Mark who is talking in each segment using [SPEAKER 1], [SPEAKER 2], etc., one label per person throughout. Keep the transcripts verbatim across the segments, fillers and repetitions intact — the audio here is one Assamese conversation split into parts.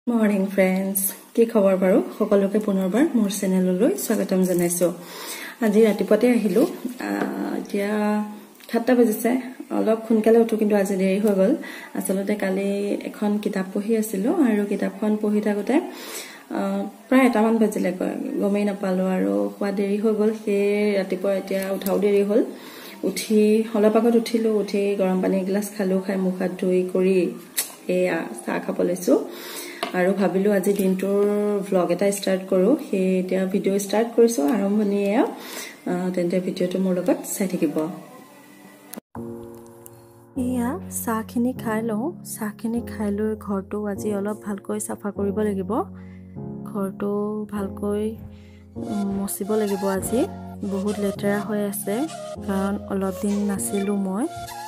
[SPEAKER 1] Morning friends, কি খবৰ বাৰু সকলোকে পুনৰবাৰ মোৰ চেনেললৈ স্বাগতম জনাইছো। আজি ৰাতিপুৱাতে আহিলো, এতিয়া সাতটা বাজিছে, অলপ সোনকালে উঠো কিন্তু আজি দেৰি হৈ গল। আসলতে কালি এখন কিতাপ পঢ়ি আছিলো আৰু কিতাপখন পঢ়ি থাকোতে প্ৰায় এটা মান বাজিলে গমেই নাপালো আৰু খোৱা দেৰি হৈ গল। সেই ৰাতিপুৱা এতিয়া উঠাও দেৰি হল। উঠি অলপ আগত উঠিলো, উঠি গৰম পানী এগিলাস খালো, খাই মুখ হাত ধুই কৰি এয়া চাহ খাব লৈছো আৰু ভাবিলো আজি দিনটোৰ ভ্লগ এটা ষ্টাৰ্ট কৰো। সেই এতিয়া ভিডিও ষ্টাৰ্ট কৰিছো, আৰম্ভণিয়ে তেন্তে ভিডিওটো মোৰ লগত চাই থাকিব। এয়া চাহখিনি খাই লওঁ, চাহখিনি খাই লৈ ঘৰটো আজি অলপ ভালকৈ চাফা কৰিব লাগিব। ঘৰটো ভালকৈ মচিব লাগিব, আজি বহুত লেতেৰা হৈ আছে কাৰণ অলপ দিন নাছিলো মই।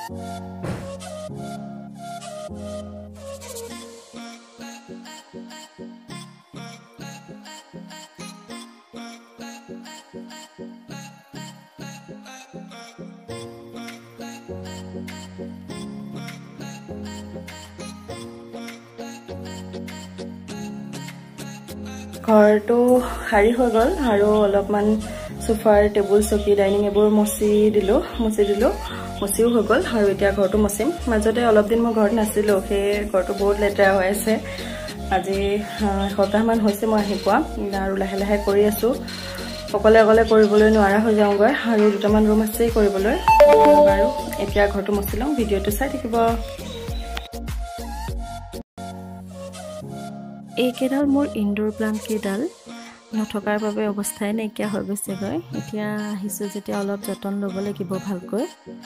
[SPEAKER 1] ঘৰটো সাৰি হৈ গল আৰু অলপমান সোফাৰ টেবুল চকী ডাইনিং এইবোৰ মচি দিলো মচি দিলো মচিও হৈ গল আৰু এতিয়া ঘৰটো মচিম। মাজতে অলপ দিন মই ঘৰত নাছিলো, সেই ঘৰটো বহুত লেতেৰা হৈ আছে। আজি এসপ্তাহ মান হৈছে মই আহি পোৱা আৰু লাহে লাহে কৰি আছো। অকলে অকলে কৰিবলৈ নোৱাৰা হৈ যাওঁগৈ আৰু দুটামান ৰুম আছে কৰিবলৈ। বাৰু এতিয়া ঘৰটো মচি লওঁ, ভিডিঅ'টো চাই থাকিব। এইকেইডাল মোৰ ইনডোৰ প্লান্ট কেইডাল নথকাৰ বাবে অৱস্থাই নাইকিয়া হৈ গৈছেগৈ। এতিয়া আহিছো যেতিয়া অলপ যতন ল'ব লাগিব ভালকৈ।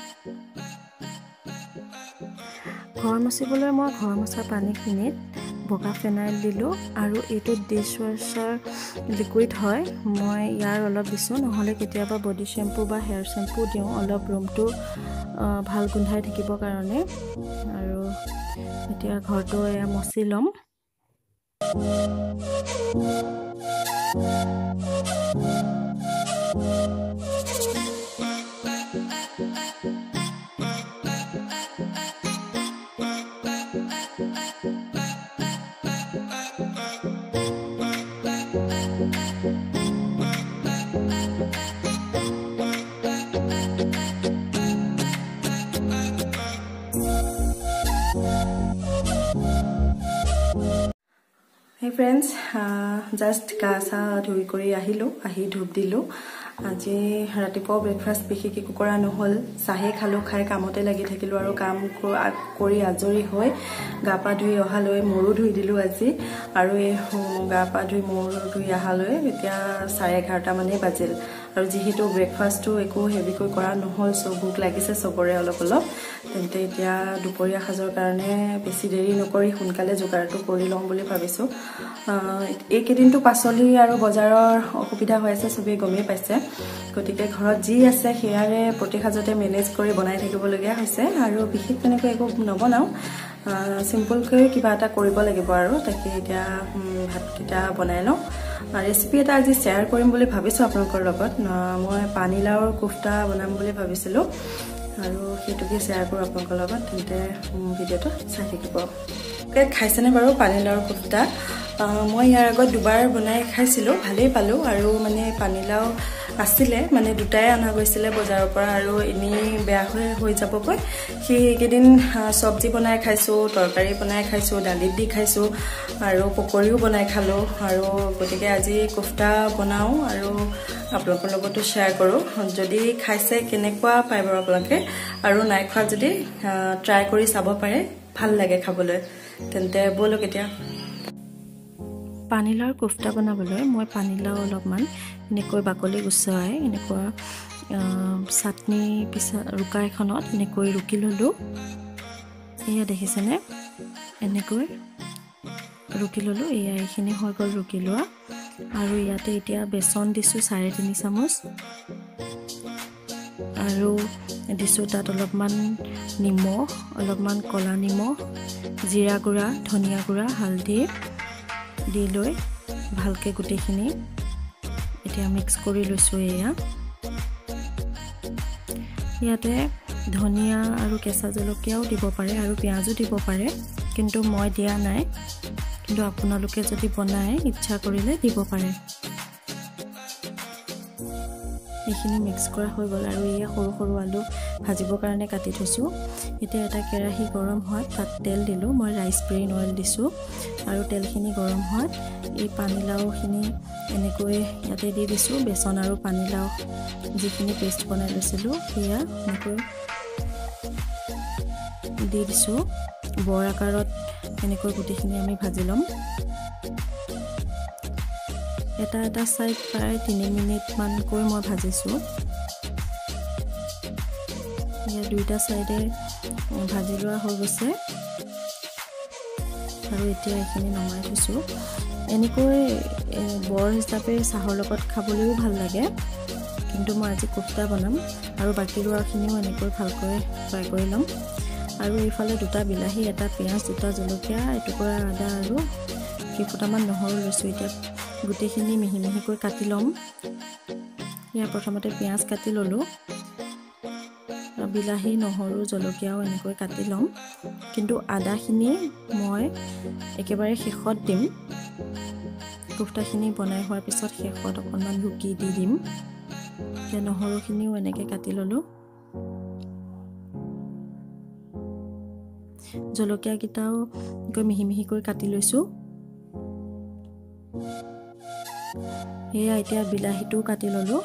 [SPEAKER 1] ঘৰ মচিবলৈ মই ঘৰ মচা পানীখিনিত বগা ফেনাইল দিলো আৰু এইটো ডিছ ৱাশ্বাৰ লিকুইড হয়, মই ইয়াৰ অলপ দিছোঁ, নহ'লে কেতিয়াবা বডি শ্বেম্পু বা হেয়াৰ শ্বেম্পু দিওঁ অলপ ৰুমটো ভাল গোন্ধাই থাকিবৰ কাৰণে। আৰু এতিয়া ঘৰটো এয়া মচি ল'ম। Hey friends, জাষ্ট গা চা ধুই কৰি আহিলো, আহি ধূপ দিলো। আজি ৰাতিপুৱা ব্ৰেকফাষ্ট বিশেষ একো কৰা নহ'ল, চাহে খালো, খাই কামতে লাগি থাকিলো আৰু কাম কৰি আজৰি হৈ গা পা ধুই অহালৈ মূৰো ধুই দিলো আজি। আৰু এই গা পা ধুই মূৰ ধুই অহালৈ এতিয়া চাৰে এঘাৰটা মানেই বাজিল আৰু যিহেতু ব্ৰেকফাষ্টটো একো হেভিকৈ কৰা নহ'ল, চ' ভোক লাগিছে চবৰে অলপ অলপ। তেন্তে এতিয়া দুপৰীয়া সাজৰ কাৰণে বেছি দেৰি নকৰি সোনকালে যোগাৰটো কৰি লওঁ বুলি ভাবিছোঁ। এইকেইদিনটো পাচলি আৰু বজাৰৰ অসুবিধা হৈ আছে, চবেই গমেই পাইছে। গতিকে ঘৰত যি আছে সেয়াৰে প্ৰতি সাজতে মেনেজ কৰি বনাই থাকিবলগীয়া হৈছে আৰু বিশেষ তেনেকৈ একো নবনাওঁ, চিম্পলকৈ কিবা এটা কৰিব লাগিব আৰু। তাকে এতিয়া ভাতকেইটা বনাই লওঁ। ৰেচিপি এটা আজি শ্বেয়াৰ কৰিম বুলি ভাবিছোঁ আপোনালোকৰ লগত। মই পানীলাওৰ কোফ্তা বনাম বুলি ভাবিছিলোঁ আৰু সেইটোকে শ্বেয়াৰ কৰোঁ আপোনালোকৰ লগত। তেন্তে ভিডিঅ'টো চাই থাকিব। খাইছেনে বাৰু পানীলাওৰ কোফ্তা? মই ইয়াৰ আগত দুবাৰ বনাই খাইছিলোঁ, ভালেই পালোঁ। আৰু মানে পানীলাও আছিলে, মানে দুটাই অনা গৈছিলে বজাৰৰ পৰা আৰু এনেই বেয়া হৈ হৈ যাবগৈ। সেইকেইদিন চব্জি বনাই খাইছোঁ, তৰকাৰী বনাই খাইছোঁ, দালিত দি খাইছোঁ আৰু পকৰিও বনাই খালোঁ। আৰু গতিকে আজি কোফ্তা বনাওঁ আৰু আপোনালোকৰ লগতো শ্বেয়াৰ কৰোঁ। যদি খাইছে কেনেকুৱা পায় বাৰু আপোনালোকে, আৰু নাই খোৱা যদি ট্ৰাই কৰি চাব পাৰে, ভাল লাগে খাবলৈ। তেন্তে ব'লক এতিয়া। পানীলাওৰ কোফ্তা বনাবলৈ মই পানীলাও অলপমান এনেকৈ বাকলি গুচাই এনেকুৱা চাটনি পিছা ৰুকা এখনত এনেকৈ ৰুকি ল'লোঁ। এয়া দেখিছেনে, এনেকৈ ৰুকি ল'লোঁ। এয়া এইখিনি হৈ গ'ল ৰুকি লোৱা। আৰু ইয়াতে এতিয়া বেচন দিছোঁ চাৰে তিনি চামুচ আৰু দিছোঁ তাত অলপমান নিমখ, অলপমান ক'লা নিমখ, জিৰা গুড়া, ধনিয়া গুড়া, হালধি দি লৈ ভালকৈ গোটেইখিনি এতিয়া মিক্স কৰি লৈছোঁ। এয়া ইয়াতে ধনিয়া আৰু কেঁচা জলকীয়াও দিব পাৰে আৰু পিঁয়াজো দিব পাৰে, কিন্তু মই দিয়া নাই। কিন্তু আপোনালোকে যদি বনায় ইচ্ছা কৰিলে দিব পাৰে। এইখিনি মিক্স কৰা হৈ গ'ল আৰু এই সৰু সৰু আলু ভাজিবৰ কাৰণে কাটি থৈছোঁ। এতিয়া এটা কেৰাহী গৰম হয়, তাত তেল দিলোঁ। মই ৰাইচ ব্ৰেইন অইল দিছোঁ আৰু তেলখিনি গৰম হয় এই পানীলাওখিনি এনেকৈ ইয়াতে দি দিছোঁ। বেচন আৰু পানীলাও যিখিনি পেষ্ট বনাই লৈছিলোঁ সেয়া এনেকৈ দি দিছোঁ। বৰ আকাৰত এনেকৈ গোটেইখিনি আমি ভাজি ল'ম। এটা এটা চাইড প্ৰায় তিনি মিনিটমানকৈ মই ভাজিছোঁ। ইয়াৰ দুইটা চাইডে ভাজি লোৱা হৈ গৈছে আৰু এতিয়া এইখিনি নমাই থৈছোঁ। এনেকৈ বৰ হিচাপে চাহৰ লগত খাবলৈও ভাল লাগে, কিন্তু মই আজি কোফতা বনাম আৰু বাকী লোৱাখিনিও এনেকৈ ভালকৈ ফ্ৰাই কৰি ল'ম। আৰু এইফালে দুটা বিলাহী, এটা পিঁয়াজ, দুটা জলকীয়া, এটুকুৰা আদা আৰু কেইফুটামান নহৰু লৈছোঁ। এতিয়া গোটেইখিনি মিহি মিহিকৈ কাটি ল'ম। ইয়াৰ প্ৰথমতে পিঁয়াজ কাটি ল'লোঁ, বিলাহী, নহৰু, জলকীয়াও এনেকৈ কাটি ল'ম। কিন্তু আদাখিনি মই একেবাৰে শেষত দিম। কোফতাখিনি বনাই হোৱাৰ পিছত শেষত অকণমান ৰুকি দি দিম। এতিয়া নহৰুখিনিও এনেকৈ কাটি ল'লোঁ। জলকীয়াকেইটাও এনেকৈ মিহি মিহিকৈ কাটি লৈছোঁ। সেয়া এতিয়া বিলাহীটোও কাটি ল'লোঁ।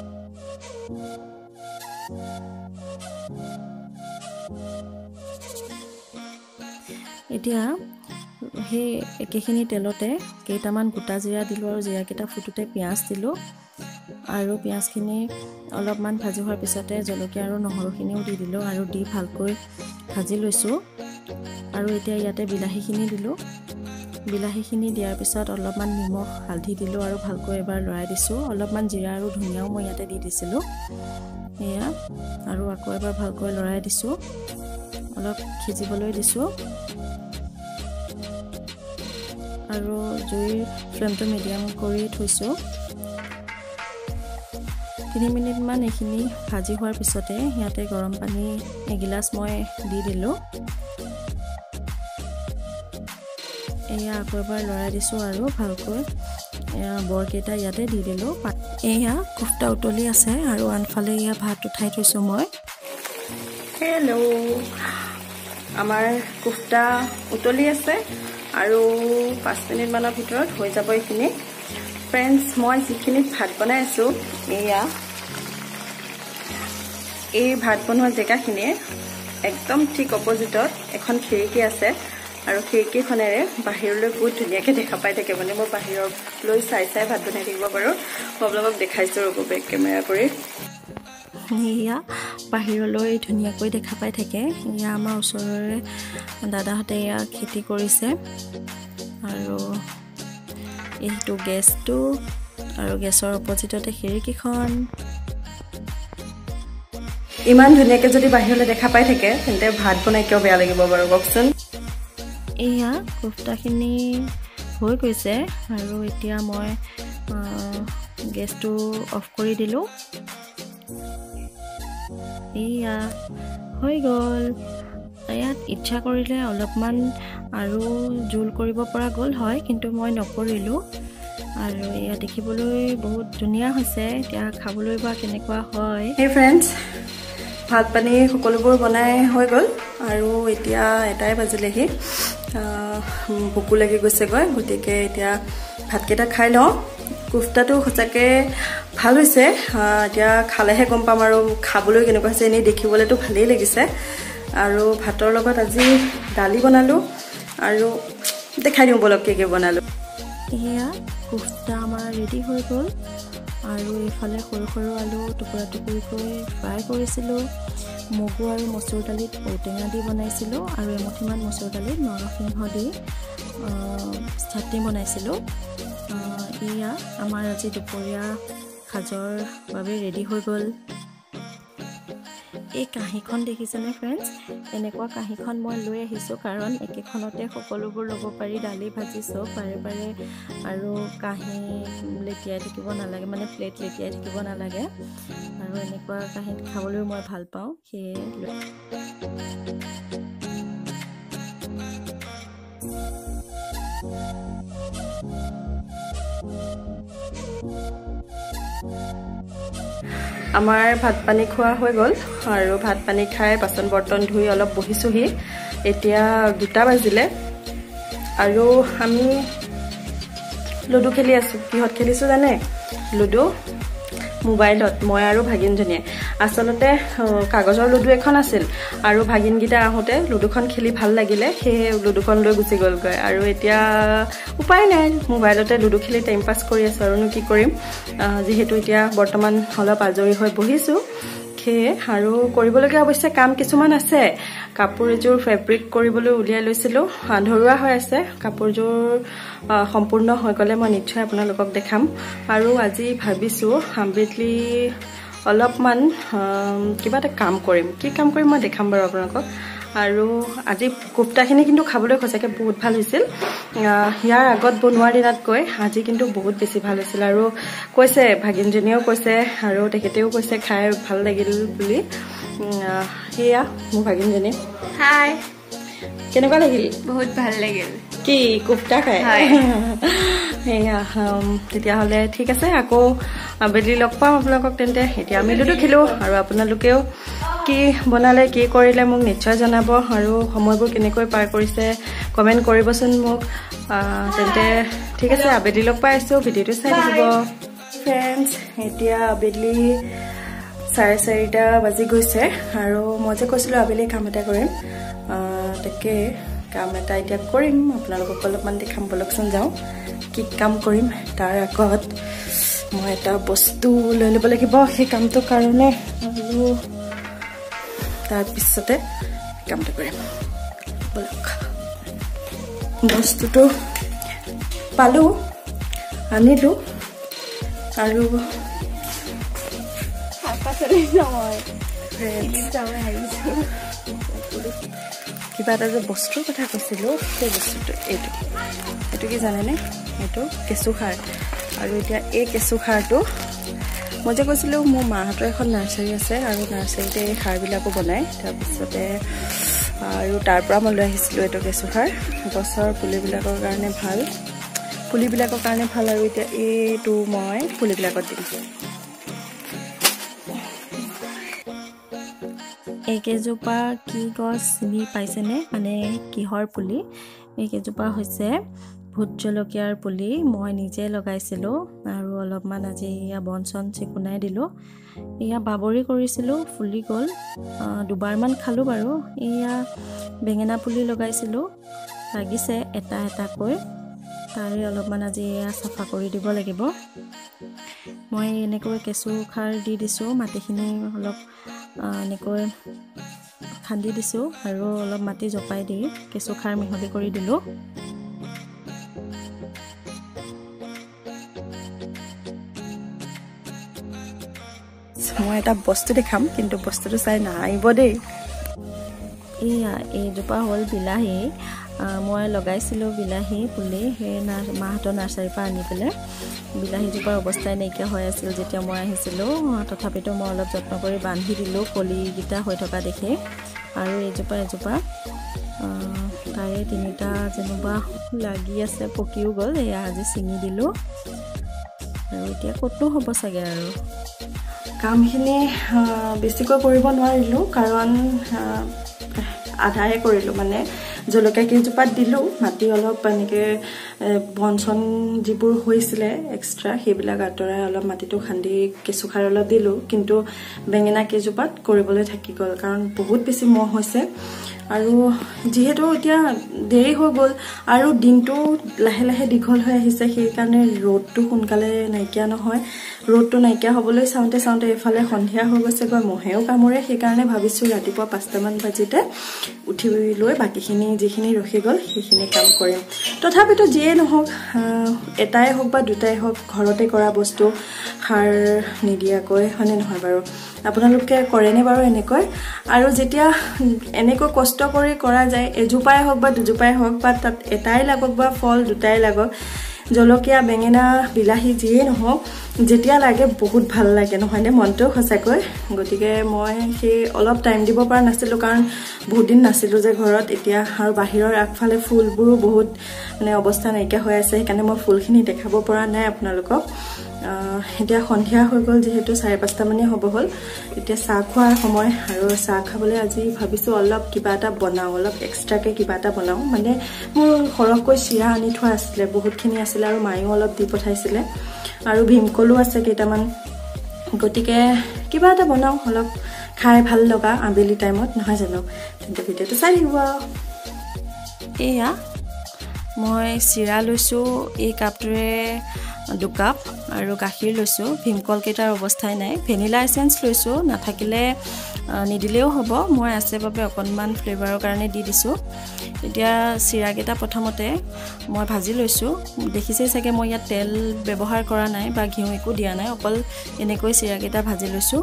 [SPEAKER 1] এতিয়া সেই একেখিনি তেলতে কেইটামান গোটা জিৰা দিলোঁ আৰু জিৰাকেইটা ফুটোতে পিঁয়াজ দিলোঁ আৰু পিঁয়াজখিনি অলপমান ভাজি হোৱাৰ পিছতে জলকীয়া আৰু নহৰুখিনিও দি দিলোঁ আৰু দি ভালকৈ ভাজি লৈছোঁ। আৰু এতিয়া ইয়াতে বিলাহীখিনি দিলোঁ। বিলাহীখিনি দিয়াৰ পিছত অলপমান নিমখ, হালধি দিলোঁ আৰু ভালকৈ এবাৰ লৰাই দিছোঁ। অলপমান জিৰা আৰু ধনিয়াও মই ইয়াতে দি দিছিলোঁ। এয়া আৰু আকৌ এবাৰ ভালকৈ লৰাই দিছোঁ, অলপ সিজিবলৈ দিছোঁ আৰু জুইৰ ফ্লেমটো মিডিয়াম কৰি থৈছোঁ। তিনি মিনিটমান এইখিনি ভাজি হোৱাৰ পিছতে ইয়াতে গৰম পানী এগিলাচ মই দি দিলোঁ। এয়া আকৌ এবাৰ লৰাই দিছোঁ আৰু ভালকৈ বৰকেইটা ইয়াতে দি দিলোঁ। এয়া কোফতা উতলি আছে আৰু আনফালে এয়া ভাত উঠাই থৈছোঁ মই। হেল্ল', আমাৰ কোফতা উতলি আছে আৰু পাঁচ মিনিটমানৰ ভিতৰত হৈ যাব এইখিনি। ফ্ৰেণ্ডছ, মই যিখিনিত ভাত বনাই আছোঁ, এয়া এই ভাত বনোৱা জেগাখিনিয়ে একদম ঠিক অপজিটত এখন খিৰিকী আছে আৰু খিৰিকীখনেৰে বাহিৰলৈ বহুত ধুনীয়াকৈ দেখা পাই থাকে। মানে মই বাহিৰলৈ চাই চাই ভাত বনাই থাকিব পাৰোঁ। মই আপোনালোকক দেখাইছোঁ ৰ'ব বেক কেমেৰা কৰি। এয়া বাহিৰলৈ ধুনীয়াকৈ দেখা পাই থাকে। এয়া আমাৰ ওচৰৰে দাদাহঁতে এয়া খেতি কৰিছে আৰু এইটো গেছটো আৰু গেছৰ অপজিটতে খিৰিকীখন। ইমান ধুনীয়াকৈ যদি বাহিৰলৈ দেখা পাই থাকে তেন্তে ভাত বনাই কিয় বেয়া লাগিব বাৰু কওকচোন। এয়া কোফতাখিনি হৈ গৈছে আৰু এতিয়া মই গেছটো অফ কৰি দিলোঁ। এয়া হৈ গ'ল। ইয়াত ইচ্ছা কৰিলে অলপমান আৰু জোল কৰিব পৰা গ'ল হয়, কিন্তু মই নকৰিলোঁ। আৰু এয়া দেখিবলৈ বহুত ধুনীয়া হৈছে। এতিয়া খাবলৈ বা কেনেকুৱা হয়। হে ফ্ৰেণ্ডছ, ভাত পানী সকলোবোৰ বনাই হৈ গ'ল আৰু এতিয়া এটাই বাজিলেহি। ভোকো লাগি গৈছেগৈ, গতিকে এতিয়া ভাতকেইটা খাই লওঁ। কোফতাটো সঁচাকৈ ভাল হৈছে। এতিয়া খালেহে গম পাম আৰু খাবলৈ কেনেকুৱা হৈছে। এনেই দেখিবলৈতো ভালেই লাগিছে। আৰু ভাতৰ লগত আজি দালি বনালোঁ আৰু দেখাই দিওঁ বলক কি কি বনালোঁ। এয়া কোফতা আমাৰ ৰেডি হৈ গ'ল আৰু এইফালে সৰু সৰু আলু টুকুৰা টুকুৰিকৈ ফ্ৰাই কৰিছিলোঁ। মগু আৰু মচুৰ দালিত ঔটেঙা দি বনাইছিলোঁ আৰু এমুঠিমান মচুৰ দালিত নৰসিংহ দি চাটনি বনাইছিলোঁ। এয়া আমাৰ আজি দুপৰীয়া সাজৰ বাবে ৰেডি হৈ গ'ল। এই কাঁহীখন দেখিছেনে ফ্ৰেণ্ডছ? এনেকুৱা কাঁহীখন মই লৈ আহিছোঁ কাৰণ একেখনতে সকলোবোৰ ল'ব পাৰি, দালি ভাজি চব বাৰে বাৰে আৰু কাঁহী লেটিয়াই থাকিব নালাগে, মানে প্লেট লেটিয়াই থাকিব নালাগে। আৰু এনেকুৱা কাঁহীত খাবলৈও মই ভাল পাওঁ, সেয়ে আমাৰ ভাত পানী খোৱা হৈ গ'ল আৰু ভাত পানী খাই বাচন বৰ্তন ধুই অলপ বহিছোহি এতিয়া দুটা বাজিলে আৰু আমি লুডু খেলি আছো কিহত খেলিছো জানে লুডু মোবাইলত মই আৰু ভাগিনজনীয়ে আসলতে কাগজৰ লুডু এখন আছিল আৰু ভাগিনগিটা আহোতে লুডুখন খেলি ভাল লাগিলে সেই লুডুখন লৈ গুচি গ'লগৈ আৰু এতিয়া উপায় নাই মোবাইলতে লুডু খেলি টাইম পাছ কৰি আছো আৰু কি কৰিম যেহেতু এতিয়া বৰ্তমান অলপ আজৰি হৈ বহিছো সেয়ে আৰু কৰিবলগীয়া অৱশ্যে কাম কিছুমান আছে কাপোৰ এযোৰ ফেব্ৰিক কৰিবলৈ উলিয়াই লৈছিলো আধৰুৱা হৈ আছে কাপোৰযোৰ সম্পূৰ্ণ হৈ গ'লে মই নিশ্চয় আপোনালোকক দেখাম আৰু আজি ভাবিছো আবেলি অলপমান কিবা এটা কাম কৰিম কি কাম কৰিম মই দেখাম বাৰু আপোনালোকক আৰু আজি কোফতাখিনি কিন্তু খাবলৈ খচাকে বহুত ভাল হৈছিল ইয়াৰ আগত বনোৱাৰ দিনতকৈ আজি কিন্তু বহুত বেছি ভাল হৈছিল আৰু কৈছে ভাগিনজনীও কৈছে আৰু তেখেতেও কৈছে খাই ভাল লাগিল বুলি হিয়া মোৰ ভাগিনজনী
[SPEAKER 2] হাই
[SPEAKER 1] কেনেকুৱা লাগিল
[SPEAKER 2] বহুত ভাল লাগিল
[SPEAKER 1] কি কোফতা খাই হেয়া তেতিয়াহ'লে ঠিক আছে আকৌ আবেলি লগ পাম আপোনালোকক তেন্তে এতিয়া আমি লুডু খেলো আৰু আপোনালোকেও কি বনালে কি কৰিলে মোক নিশ্চয় জনাব আৰু সময়বোৰ কেনেকৈ পাৰ কৰিছে কমেন্ট কৰিবচোন মোক তেন্তে ঠিক আছে আবেলি লগ পাই আছো ভিডিঅ'টো চাই থাকিব ফ্ৰেণ্ডছ এতিয়া আবেলি চাৰে চাৰিটা বাজি গৈছে আৰু মই যে কৈছিলো আবেলি কাম এটা কৰিম তাকে কাম এটা এতিয়া কৰিম আপোনালোকক অলপমান দেখাম বলকচোন যাওঁ কি কাম কৰিম তাৰ আগত মই এটা বস্তু লৈ ল'ব লাগিব সেই কামটোৰ কাৰণে আৰু তাৰপিছতে কামটো কৰিম বলক বস্তুটো পালো আনিলো আৰু কিবা এটা যে বস্তুৰ কথা কৈছিলো সেই বস্তুটো এইটো এইটো কি জানেনে এইটো কেঁচু সাৰ আৰু এতিয়া এই কেঁচু সাৰটো মই যে কৈছিলো মোৰ মাহঁতৰ এখন নাৰ্চাৰী আছে আৰু নাৰ্চাৰীতে এই সাৰবিলাকো বনায় তাৰপিছতে আৰু তাৰ পৰা মই লৈ আহিছিলোঁ এইটো কেঁচু সাৰ গছৰ পুলিবিলাকৰ কাৰণে ভাল পুলিবিলাকৰ কাৰণে ভাল আৰু এতিয়া এইটো মই পুলিবিলাকত দিম
[SPEAKER 3] এইকেইজোপা কি গছ চিনি পাইছেনে মানে কিহৰ পুলি এইকেইজোপা হৈছে ভোট জলকীয়াৰ পুলি মই নিজে লগাইছিলোঁ আৰু অলপমান আজি ইয়া বন চন চিকুনাই দিলোঁ ইয়া বাবৰি কৰিছিলোঁ ফুলি গ'ল দুবাৰমান খালোঁ বাৰু ইয়া বেঙেনা পুলি লগাইছিলোঁ লাগিছে এটা এটাকৈ তাৰে অলপমান আজি ইয়া চাফা কৰি দিব লাগিব মই এনেকৈ কেঁচু খাৰ দি দিছোঁ মাটিখিনি অলপ এনেকৈ খান্দি দিছোঁ আৰু অলপ মাটি জপাই দি কেঁচু খাৰ মিহলি কৰি দিলোঁ
[SPEAKER 1] মই এটা বস্তু দেখাম কিন্তু বস্তুটো চাই নাহিব দেই
[SPEAKER 3] এয়া এইজোপা হ'ল বিলাহী মই লগাইছিলোঁ বিলাহী পুলি সেই মাহঁতৰ নাৰ্চাৰীৰ পৰা আনি পেলাই বিলাহীজোপাৰ অৱস্থাই নাইকিয়া হৈ আছিল যেতিয়া মই আহিছিলোঁ তথাপিতো মই অলপ যত্ন কৰি বান্ধি দিলোঁ কলিকেইটা হৈ থকা দেখি আৰু এইজোপা এজোপা তাৰে তিনিটা যেনিবা লাগি আছে পকিও গ'ল এয়া আজি ছিঙি দিলোঁ আৰু এতিয়া ক'তনো হ'ব চাগে আৰু
[SPEAKER 1] কামখিনি বেছিকৈ কৰিব নোৱাৰিলোঁ কাৰণ আধাৰে কৰিলোঁ মানে জলকীয়া কেইজোপাত দিলোঁ মাটি অলপ এনেকৈ বন চন যিবোৰ হৈছিলে এক্সট্ৰা সেইবিলাক আঁতৰাই অলপ মাটিটো খান্দি কেঁচু খাৰ অলপ দিলোঁ কিন্তু বেঙেনা কেইজোপাত কৰিবলৈ থাকি গ'ল কাৰণ বহুত বেছি মহ হৈছে আৰু যিহেতু এতিয়া দেৰি হৈ গ'ল আৰু দিনটো লাহে লাহে দীঘল হৈ আহিছে সেইকাৰণে ৰ'দটো সোনকালে নাইকিয়া নহয় ৰ'দটো নাইকিয়া হ'বলৈ চাওঁতে চাওঁতে এফালে সন্ধিয়া হৈ গৈছেগৈ মহেও কামোৰে সেইকাৰণে ভাবিছোঁ ৰাতিপুৱা পাঁচটামান বাজিতে উঠি লৈ বাকীখিনি যিখিনি ৰখি গ'ল সেইখিনি কাম কৰিম তথাপিতো যিয়ে নহওক এটাই হওক বা দুটাই হওক ঘৰতে কৰা বস্তু সাৰ নিদিয়াকৈ হয়নে নহয় বাৰু আপোনালোকে কৰেনে বাৰু এনেকৈ আৰু যেতিয়া এনেকৈ কষ্ট কৰি কৰা যায় এজোপাই হওক বা দুজোপাই হওক বা তাত এটাই লাগক বা ফল দুটাই লাগক জলকীয়া বেঙেনা বিলাহী যিয়ে নহওক যেতিয়া লাগে বহুত ভাল লাগে নহয়নে মনটো সঁচাকৈ গতিকে মই সেই অলপ টাইম দিব পৰা নাছিলোঁ কাৰণ বহুত দিন নাছিলোঁ যে ঘৰত এতিয়া আৰু বাহিৰৰ আগফালে ফুলবোৰো বহুত মানে অৱস্থা নাইকিয়া হৈ আছে সেইকাৰণে মই ফুলখিনি দেখাব পৰা নাই আপোনালোকক এতিয়া সন্ধিয়া হৈ গ'ল যিহেতু চাৰে পাঁচটা মানে হ'ব হ'ল এতিয়া চাহ খোৱাৰ সময় আৰু চাহ খাবলৈ আজি ভাবিছোঁ অলপ কিবা এটা বনাওঁ অলপ এক্সট্ৰাকৈ কিবা এটা বনাওঁ মানে মোৰ সৰহকৈ চিৰা আনি থোৱা আছিলে বহুতখিনি আছিলে আৰু মায়েও অলপ দি পঠাইছিলে আৰু ভীমকলো আছে কেইটামান গতিকে কিবা এটা বনাওঁ অলপ খাই ভাল লগা আবেলি টাইমত নহয় জানো তেন্তে ভিডিঅ'টো চাই থাকিব
[SPEAKER 3] এয়া মই চিৰা লৈছোঁ এই কাপটোৰে দুকাপ আৰু গাখীৰ লৈছোঁ ভীমকল কেইটাৰ অৱস্থাই নাই ভেনিলা এচেঞ্চ লৈছোঁ নাথাকিলে নিদিলেও হ'ব মই আছে বাবে অকণমান ফ্লেভাৰৰ কাৰণে দি দিছোঁ এতিয়া চিৰাকেইটা প্ৰথমতে মই ভাজি লৈছোঁ দেখিছেই চাগে মই ইয়াত তেল ব্যৱহাৰ কৰা নাই বা ঘিউ একো দিয়া নাই অকল এনেকৈ চিৰাকেইটা ভাজি লৈছোঁ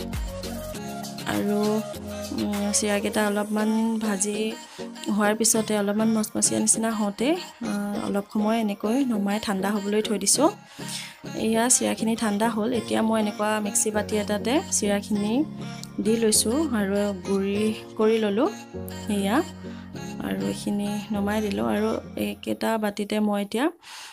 [SPEAKER 3] আৰু চিৰাকেইটা অলপমান ভাজি হোৱাৰ পিছতে অলপমান মচমচীয়া নিচিনা হওঁতে অলপ সময় এনেকৈ নমাই ঠাণ্ডা হ'বলৈ থৈ দিছোঁ এয়া চিৰাখিনি ঠাণ্ডা হ'ল এতিয়া মই এনেকুৱা মিক্সি বাতি এটাতে চিৰাখিনি দি লৈছোঁ আৰু গুড়ি কৰি ল'লোঁ এয়া আৰু এইখিনি নমাই দিলোঁ আৰু এইকেইটা বাতিতে মই এতিয়া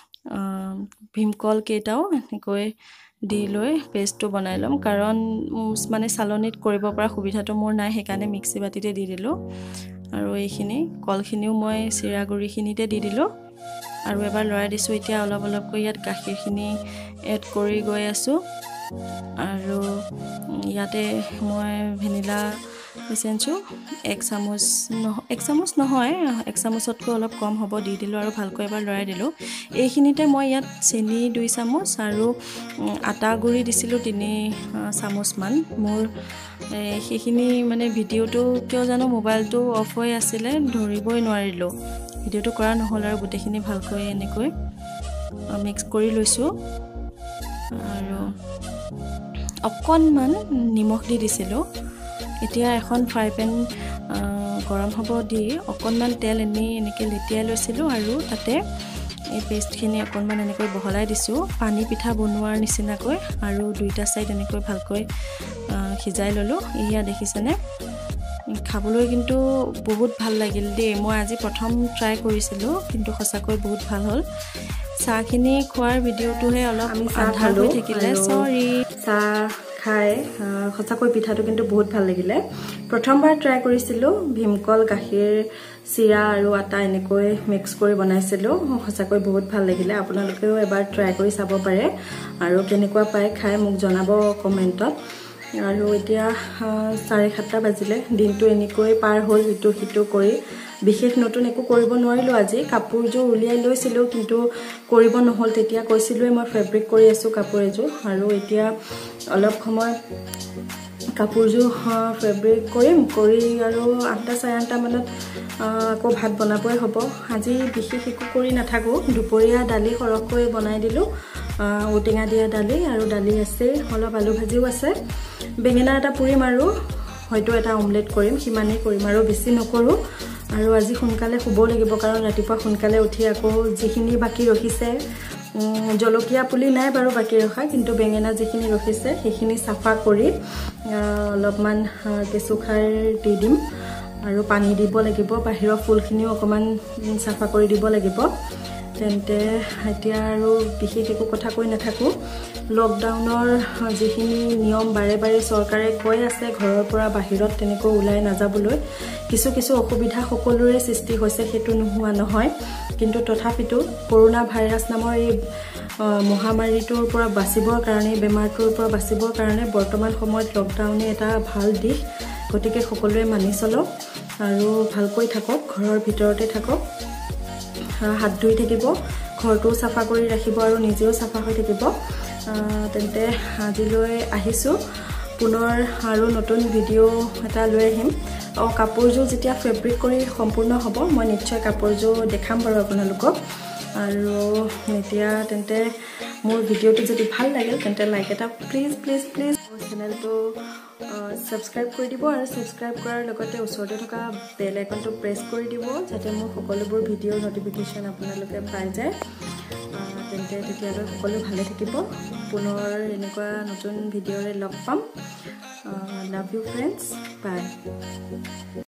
[SPEAKER 3] ভীমকল কেইটাও এনেকৈ দি লৈ পেষ্টটো বনাই ল'ম কাৰণ মানে চালনীত কৰিব পৰা সুবিধাটো মোৰ নাই সেইকাৰণে মিক্সি বাতিতে দি দিলোঁ আৰু এইখিনি কলখিনিও মই চিৰা গুড়িখিনিতে দি দিলোঁ আৰু এবাৰ লৰাই দিছোঁ এতিয়া অলপ অলপকৈ ইয়াত গাখীৰখিনি এড কৰি গৈ আছোঁ আৰু ইয়াতে মই ভেনিলা এচেঞ্চো এক চামুচ নহ এক চামুচ নহয় এক চামুচতকৈ অলপ কম হ'ব দি দিলোঁ আৰু ভালকৈ এবাৰ লৰাই দিলোঁ এইখিনিতে মই ইয়াত চেনি দুই চামুচ আৰু আটা গুড়ি দিছিলোঁ তিনি চামুচমান মোৰ সেইখিনি মানে ভিডিঅ'টো কিয় জানো মোবাইলটো অফ হৈ আছিলে ধৰিবই নোৱাৰিলোঁ ভিডিঅ'টো কৰা নহ'ল আৰু গোটেইখিনি ভালকৈ এনেকৈ মিক্স কৰি লৈছোঁ আৰু অকণমান নিমখ দি দিছিলোঁ এতিয়া এখন ফ্ৰাই পেন গৰম হ'ব দি অকণমান তেল এনেই এনেকৈ লেটিয়াই লৈছিলোঁ আৰু তাতে এই পেষ্টখিনি অকণমান এনেকৈ বহলাই দিছোঁ পানী পিঠা বনোৱাৰ নিচিনাকৈ আৰু দুইটা ছাইড এনেকৈ ভালকৈ সিজাই ল'লোঁ এয়া দেখিছেনে খাবলৈ কিন্তু বহুত ভাল লাগিল দেই মই আজি প্ৰথম ট্ৰাই কৰিছিলোঁ কিন্তু সঁচাকৈ বহুত ভাল হ'ল চাহখিনি খোৱাৰ ভিডিঅ'টোহে অলপ আন্ধাৰ হৈ থাকিলে চৰি
[SPEAKER 1] চাহ খাই সঁচাকৈ পিঠাটো কিন্তু বহুত ভাল লাগিলে প্ৰথমবাৰ ট্ৰাই কৰিছিলোঁ ভীমকল গাখীৰ চিৰা আৰু আটা এনেকৈ মিক্স কৰি বনাইছিলোঁ সঁচাকৈ বহুত ভাল লাগিলে আপোনালোকেও এবাৰ ট্ৰাই কৰি চাব পাৰে আৰু কেনেকুৱা পায় খাই মোক জনাব কমেণ্টত আৰু এতিয়া চাৰে সাতটা বাজিলে দিনটো এনেকৈ পাৰ হ'ল ইটো সিটো কৰি বিশেষ নতুন একো কৰিব নোৱাৰিলোঁ আজি কাপোৰযোৰ উলিয়াই লৈছিলোঁ কিন্তু কৰিব নহ'ল তেতিয়া কৈছিলোঁৱে মই ফেব্ৰিক কৰি আছোঁ কাপোৰ এযোৰ আৰু এতিয়া অলপ সময় কাপোৰযোৰ ফেব্ৰিক কৰিম কৰি আৰু আঠটা চাৰে আঠটা মানত আকৌ ভাত বনাবই হ'ব আজি বিশেষ একো কৰি নাথাকোঁ দুপৰীয়া দালি সৰহকৈ বনাই দিলোঁ ঔটেঙা দিয়া দালি আৰু দালি আছে অলপ আলু ভাজিও আছে বেঙেনা এটা পুৰিম আৰু হয়তো এটা অমলেট কৰিম সিমানেই কৰিম আৰু বেছি নকৰোঁ আৰু আজি সোনকালে শুব লাগিব কাৰণ ৰাতিপুৱা সোনকালে উঠি আকৌ যিখিনি বাকী ৰখিছে জলকীয়া পুলি নাই বাৰু বাকী ৰখা কিন্তু বেঙেনা যিখিনি ৰখিছে সেইখিনি চাফা কৰি অলপমান কেঁচুখাৰ দি দিম আৰু পানী দিব লাগিব বাহিৰৰ ফুলখিনিও অকণমান চাফা কৰি দিব লাগিব তেন্তে এতিয়া আৰু বিশেষ একো কথা কৈ নাথাকোঁ লকডাউনৰ যিখিনি নিয়ম বাৰে বাৰে চৰকাৰে কৈ আছে ঘৰৰ পৰা বাহিৰত তেনেকৈ ওলাই নাযাবলৈ কিছু কিছু অসুবিধা সকলোৰে সৃষ্টি হৈছে সেইটো নোহোৱা নহয় কিন্তু তথাপিতো কৰোনা ভাইৰাছ নামৰ এই মহামাৰীটোৰ পৰা বাচিবৰ কাৰণে বেমাৰটোৰ পৰা বাচিবৰ কাৰণে বৰ্তমান সময়ত লকডাউনে এটা ভাল দিশ গতিকে সকলোৱে মানি চলক আৰু ভালকৈ থাকক ঘৰৰ ভিতৰতে থাকক হাত ধুই থাকিব ঘৰটোও চাফা কৰি ৰাখিব আৰু নিজেও চাফা হৈ থাকিব তেন্তে আজিলৈ আহিছোঁ পুনৰ আৰু নতুন ভিডিঅ' এটা লৈ আহিম আৰু কাপোৰযোৰ যেতিয়া ফেব্ৰিক কৰি সম্পূৰ্ণ হ'ব মই নিশ্চয় কাপোৰযোৰ দেখাম বাৰু আপোনালোকক আৰু এতিয়া তেন্তে মোৰ ভিডিঅ'টো যদি ভাল লাগিল তেন্তে লাইক এটা প্লিজ প্লিজ প্লিজ মোৰ চেনেলটো সাবস্ক্ৰাইব কৰি দিব আৰু সাবস্ক্ৰাইব কৰাৰ লগতে ওচৰতে থকা বেল আইকনটো প্ৰেছ কৰি দিব যাতে মোৰ সকলোবোৰ ভিডিঅ'ৰ নটিফিকেশ্যন আপোনালোকে পাই যায় তেন্তে তেতিয়ালৈ সকলো ভালে থাকিব পুনৰ এনেকুৱা নতুন ভিডিঅ'ৰে লগ পাম লাভ ইউ ফ্ৰেণ্ডছ বাই